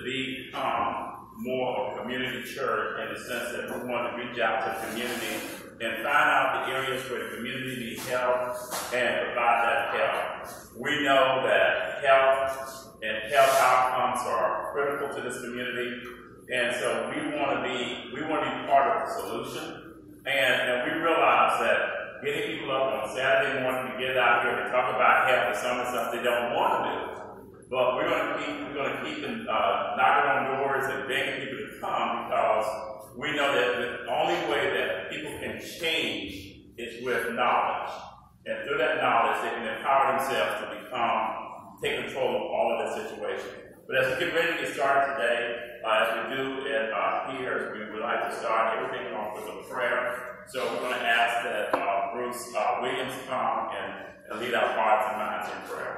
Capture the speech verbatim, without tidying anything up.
become more of a community church in the sense that we want to reach out to the community and find out the areas where the community needs help and provide that help. We know that health and health outcomes are critical to this community, and so we want to be we want to be part of the solution. And, and we realize that getting people up on Saturday morning to get out here to talk about health is some of the stuff they don't want to do. But we're going to keep we're going to keep them, uh, knocking on doors and begging people to come, because we know that the only way that people can change is with knowledge. And through that knowledge, they can empower themselves to become, take control of all of that situation. But as we get ready to get started today, uh, as we do at, uh, here, we would like to start everything off with a prayer. So we're going to ask that uh, Bruce uh, Williams come and, and lead our hearts and minds in prayer.